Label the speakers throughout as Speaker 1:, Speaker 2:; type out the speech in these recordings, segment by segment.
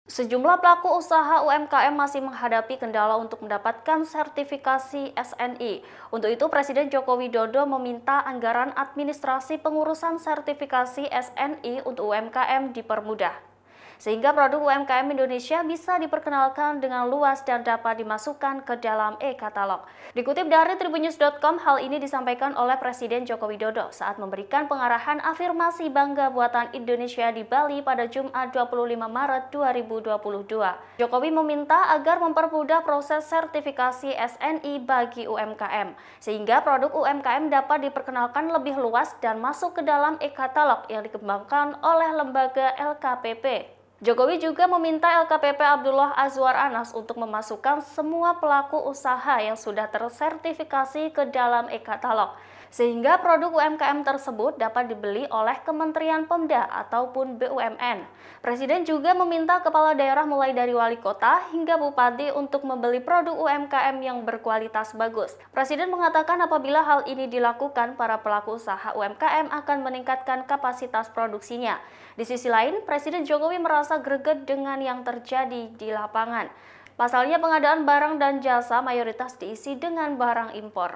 Speaker 1: Sejumlah pelaku usaha UMKM masih menghadapi kendala untuk mendapatkan sertifikasi SNI. Untuk itu, Presiden Joko Widodo meminta anggaran administrasi pengurusan sertifikasi SNI untuk UMKM dipermudah, sehingga produk UMKM Indonesia bisa diperkenalkan dengan luas dan dapat dimasukkan ke dalam e-katalog. Dikutip dari tribunnews.com, hal ini disampaikan oleh Presiden Joko Widodo saat memberikan pengarahan afirmasi bangga buatan Indonesia di Bali pada Jumat 25 Maret 2022. Jokowi meminta agar mempermudah proses sertifikasi SNI bagi UMKM, sehingga produk UMKM dapat diperkenalkan lebih luas dan masuk ke dalam e-katalog yang dikembangkan oleh lembaga LKPP. Jokowi juga meminta LKPP Abdullah Azwar Anas untuk memasukkan semua pelaku usaha yang sudah tersertifikasi ke dalam e-katalog, sehingga produk UMKM tersebut dapat dibeli oleh Kementerian Pemda ataupun BUMN. Presiden juga meminta kepala daerah mulai dari wali kota hingga bupati untuk membeli produk UMKM yang berkualitas bagus. Presiden mengatakan apabila hal ini dilakukan, para pelaku usaha UMKM akan meningkatkan kapasitas produksinya. Di sisi lain, Presiden Jokowi merasa greget dengan yang terjadi di lapangan. Pasalnya, pengadaan barang dan jasa mayoritas diisi dengan barang impor.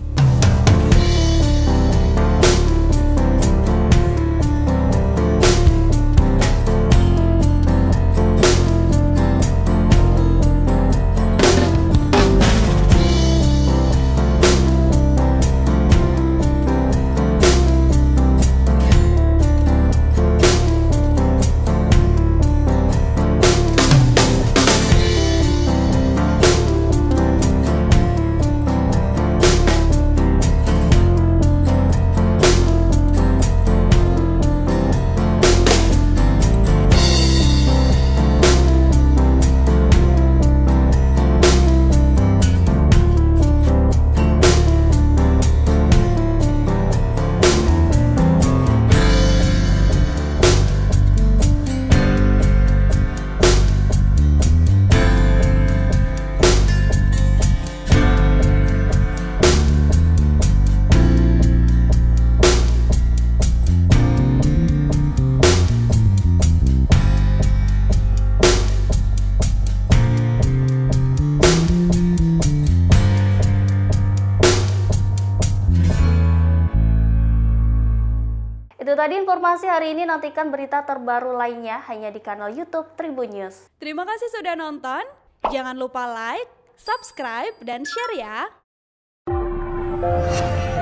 Speaker 1: Itu tadi informasi hari ini, nantikan berita terbaru lainnya hanya di kanal YouTube Tribun News.
Speaker 2: Terima kasih sudah nonton, jangan lupa like, subscribe, dan share ya!